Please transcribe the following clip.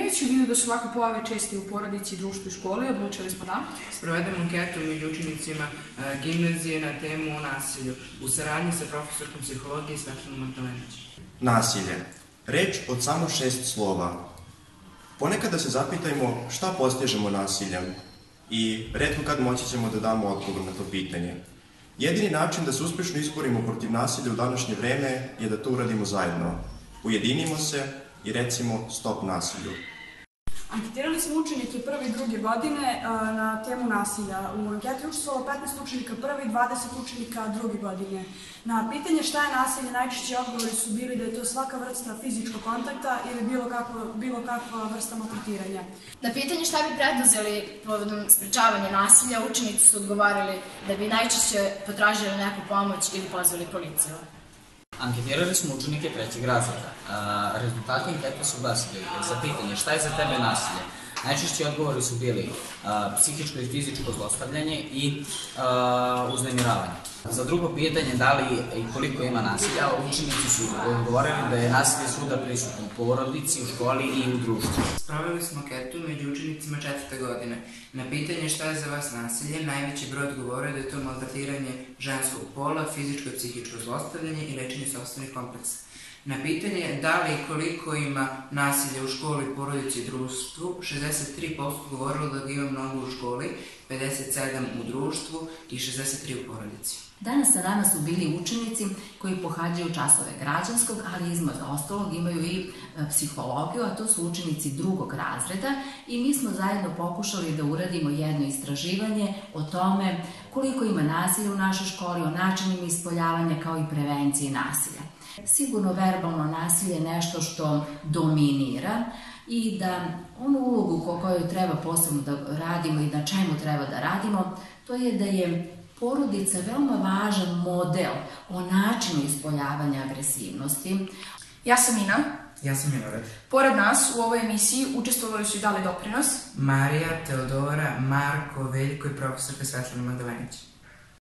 Imajući u vidu da su ovakve pojave česte u porodici, društvu i školi, odlučili smo da sprovedemo anketu među učenicima gimnazije na temu o nasilju u saradnji sa profesorkom psihologije Svetlanom Magdalenić. Nasilje. Reč od samo 6 slova. Ponekad da se zapitajmo šta postižemo nasiljem i retko kad moći ćemo da damo odgovor na to pitanje. Jedini način da se uspešno izborimo protiv nasilja u današnje vreme je da to uradimo zajedno. Ujedinimo se i recimo stop nasilju. Anketirali smo učenike prve i druge godine na temu nasilja. U anketi učestvovalo 15 učenika prve i 20 učenika druge godine. Na pitanje šta je nasilje, najčešći odgovori su bili da je to svaka vrsta fizičkog kontakta ili bilo kakva vrsta maltretiranja. Na pitanje šta bi preduzeli povodom sprečavanja nasilja, učenici su odgovarali da bi najčešće potražili neku pomoć ili pozvali policiju. Anketirali smo učenike trećeg razreda. Rezultati ankete su glasili za pitanje šta je za tebe nasilje. Najčešći odgovori su bili psihičko i fizičko zlostavljanje i uznemiravanje. Za drugo pitanje da li i koliko ima nasilja, učenici su odgovorili da je nasilje svuda prisutno u porodici, u školi i u društvu. Sproveli smo anketu među učenicima 4. godine. Na pitanje šta je za vas nasilje, najveći broj odgovorio da je to maltretiranje ženskog pola, fizičko i psihičko zlostavljanje i lečenje sopstvenih kompleksa. Na pitanje da li i koliko ima nasilja u školi, porodici i društvu, 63% govorilo da ga ima mnogo u školi, 57% u društvu i 63% u porodici. Danas sa nama su bili učenici koji pohađaju časove građanskog, ali između ostalog imaju i psihologiju, a to su učenici drugog razreda i mi smo zajedno pokušali da uradimo jedno istraživanje o tome koliko ima nasilja u našoj školi, o načinima ispoljavanja kao i prevencije nasilja. Sigurno verbalno nasilje je nešto što dominira i da onu ulogu koju treba posebno da radimo i na čemu treba da radimo, to je da je porodica veoma važan model o načinu ispoljavanja agresivnosti. Ja sam Ina. Ja sam Milorad. Pored nas u ovoj emisiji učestvovali su i dali doprinos Marija, Teodora, Marko, Veljko i profesorka Svetlana Magdalenić.